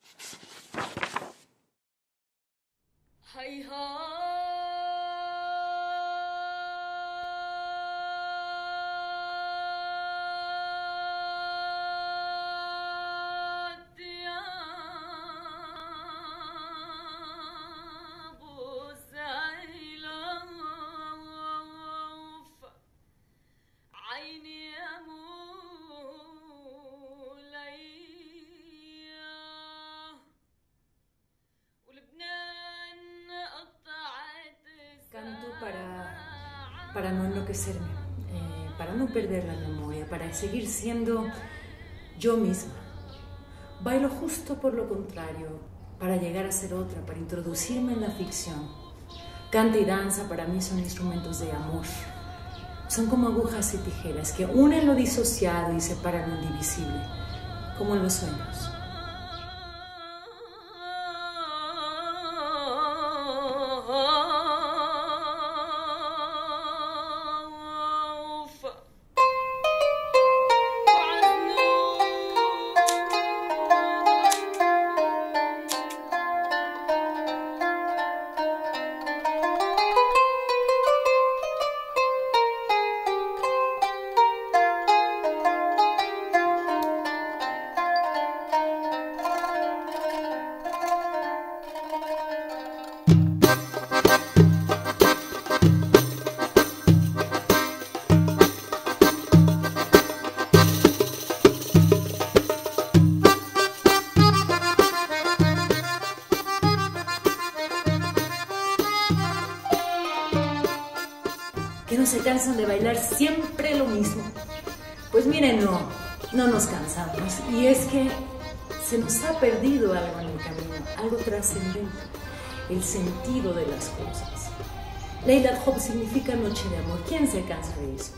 Canto para no enloquecerme, para no perder la memoria, para seguir siendo yo misma. Bailo justo por lo contrario, para llegar a ser otra, para introducirme en la ficción. Canto y danza para mí son instrumentos de amor. Son como agujas y tijeras que unen lo disociado y separan lo indivisible, como en los sueños. Que no se cansan de bailar siempre lo mismo. Pues miren, no nos cansamos. Y es que se nos ha perdido algo en el camino, algo trascendente, el sentido de las cosas. Leilat Hop significa noche de amor. ¿Quién se cansa de eso?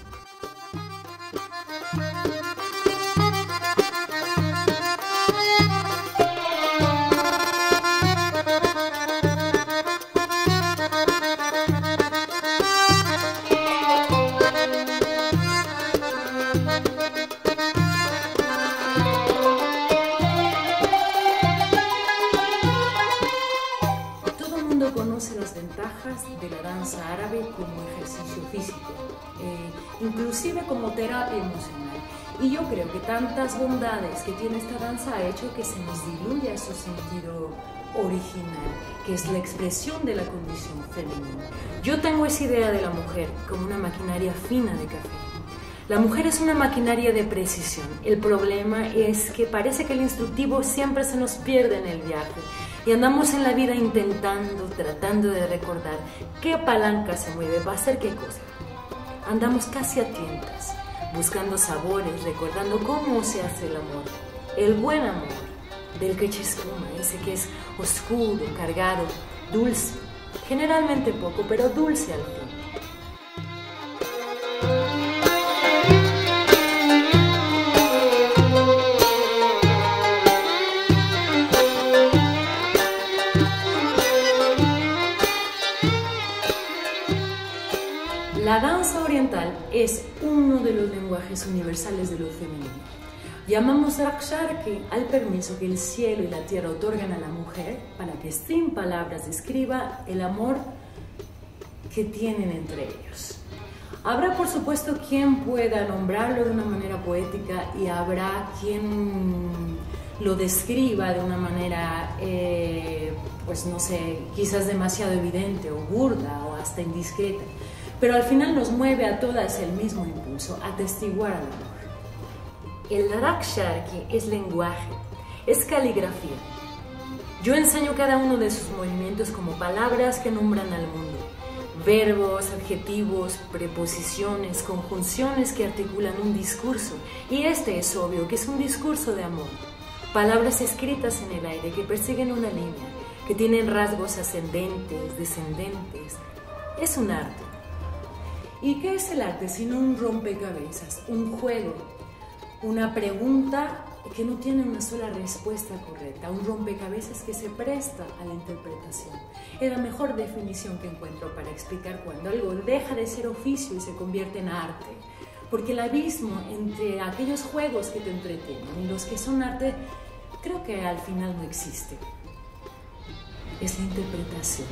Conoce las ventajas de la danza árabe como ejercicio físico, inclusive como terapia emocional. Y yo creo que tantas bondades que tiene esta danza ha hecho que se nos diluya su sentido original, que es la expresión de la condición femenina. Yo tengo esa idea de la mujer como una maquinaria fina de café. La mujer es una maquinaria de precisión. El problema es que parece que el instructivo siempre se nos pierde en el viaje. Y andamos en la vida tratando de recordar qué palanca se mueve para hacer qué cosa. Andamos casi a tientas, buscando sabores, recordando cómo se hace el amor. El buen amor, del que echa espuma, ese que es oscuro, cargado, dulce. Generalmente poco, pero dulce al fin. La danza oriental es uno de los lenguajes universales de lo femenino. Llamamos Rakshar al permiso que el cielo y la tierra otorgan a la mujer para que sin palabras describa el amor que tienen entre ellos. Habrá, por supuesto, quien pueda nombrarlo de una manera poética y habrá quien lo describa de una manera, pues no sé, quizás demasiado evidente o burda o hasta indiscreta. Pero al final nos mueve a todas el mismo impulso, atestiguar al amor. El Rakshar es lenguaje, es caligrafía. Yo enseño cada uno de sus movimientos como palabras que nombran al mundo. Verbos, adjetivos, preposiciones, conjunciones que articulan un discurso. Y este es obvio que es un discurso de amor. Palabras escritas en el aire que persiguen una línea, que tienen rasgos ascendentes, descendentes. Es un arte. ¿Y qué es el arte sino un rompecabezas, un juego, una pregunta que no tiene una sola respuesta correcta, un rompecabezas que se presta a la interpretación? Es la mejor definición que encuentro para explicar cuando algo deja de ser oficio y se convierte en arte. Porque el abismo entre aquellos juegos que te entretienen y los que son arte creo que al final no existe. Es la interpretación.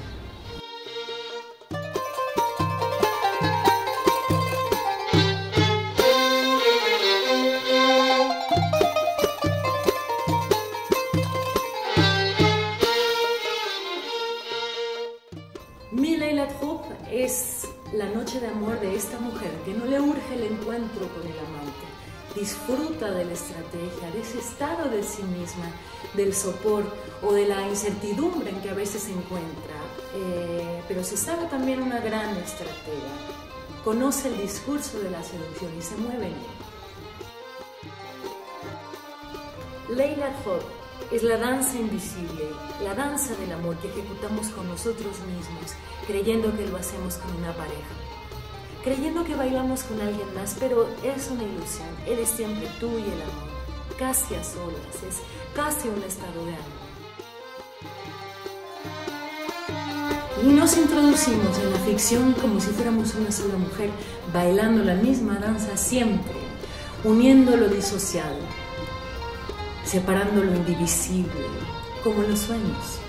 Mi Leila Troup es la noche de amor de esta mujer que no le urge el encuentro con el amante. Disfruta de la estrategia, de ese estado de sí misma, del sopor o de la incertidumbre en que a veces se encuentra. Pero se sabe también una gran estratega. Conoce el discurso de la seducción y se mueve en él. Leila Troup es la danza invisible, la danza del amor que ejecutamos con nosotros mismos, creyendo que lo hacemos con una pareja, creyendo que bailamos con alguien más, pero es una ilusión. Eres siempre tú y el amor, casi a solas, es casi un estado de ánimo. Y nos introducimos en la ficción como si fuéramos una sola mujer, bailando la misma danza siempre, uniendo lo disociado, separando lo indivisible, como los sueños.